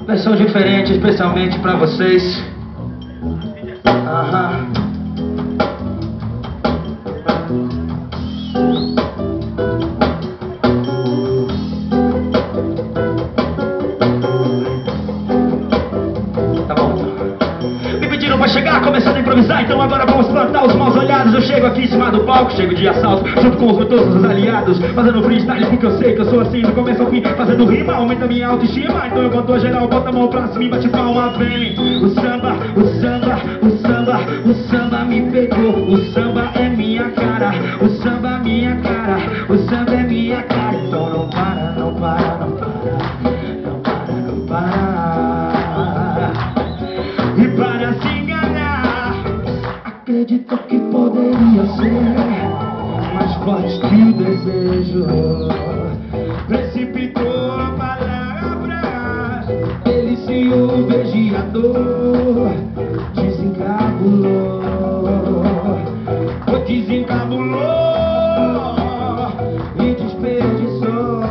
Versão diferente, especialmente pra vocês. Aham. Tá bom. Me pediram pra chegar, começando a improvisar, então agora vamos plantar os maus olhados. Eu chego aqui em cima do palco, chego de assalto, junto com todos os aliados, fazendo freestyle porque eu sei que eu sou assim do começo ao fim, fazendo rima, aumenta minha autoestima. Então eu boto a geral, bota a mão pra cima e bate palma, vem. O samba, o samba, o samba, o samba me pegou. O samba é minha cara, o samba é minha cara, o samba é minha cara. Então não para, não para, não para, não para, não para. E para se enganar, acredito que poderia ser mais forte que o desejo. Precipitou palavras, deliciou, beijador, desencabulou, desencabulou e desperdiçou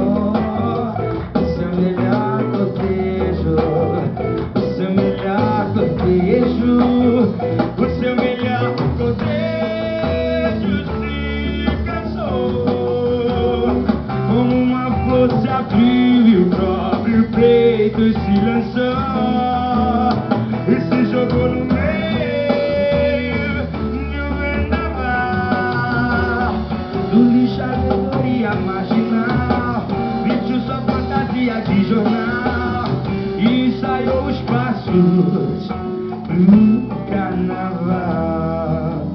o seu melhor cortejo, o seu melhor cortejo, o seu melhor cortejo se cansou. Como uma flor se abriu e o próprio peito se lançou e se jogou no meio de um vendaval. Do lixo à alegoria marginal, vestiu sua fantasia de jornal e ensaiou os passos pro carnaval.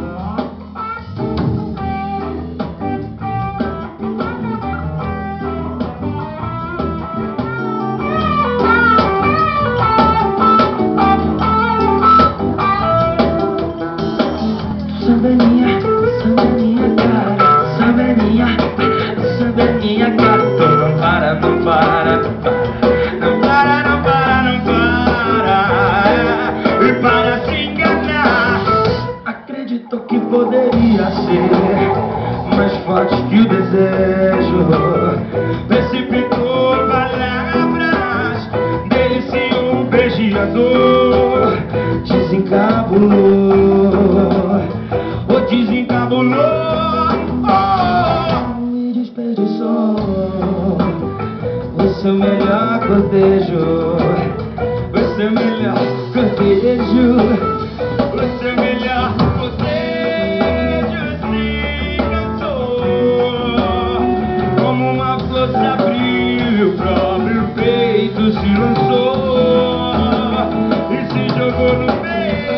Samba é minha cara, samba é minha cara. Então não para, não para, não para, não para, não para, não para. E para se enganar, acreditou que poderia ser mais forte que o desejo. Precipitou palavras, deliciou, beijador, desencabulou, desencabulou, e desperdiçou o seu melhor cortejo, o seu melhor cortejo, o seu melhor cortejo se cansou. Como uma flor se abriu, o próprio peito se lançou e se jogou no meio.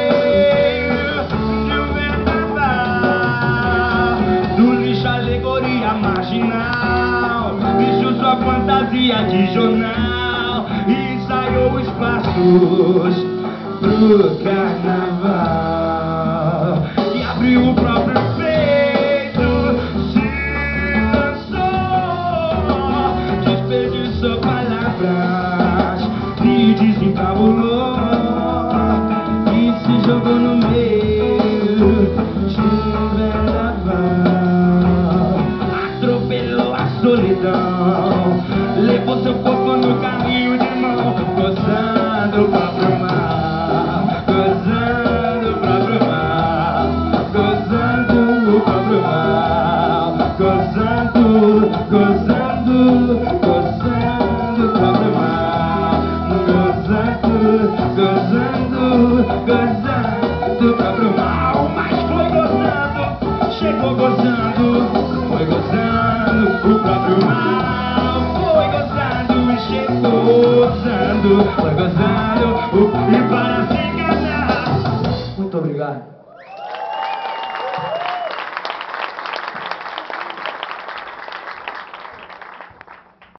Alegoria marginal, vestiu sua fantasia de jornal e ensaiou os passos pro carnaval. E abriu o próprio peito, se lançou, desperdiçou palavras e desencabulou e se jogou no meio de um vendaval. Solidão, levou seu corpo no caminho de mão, gozando o próprio mal, gozando o próprio mal, gozando o próprio mal, gozando, gozando, gozando o próprio mal, gozando, gozando, gozando o próprio mal. Mas foi gozando, chegou gozando, foi gozando o próprio mal, foi gozando e chegou gozando, foi gozando.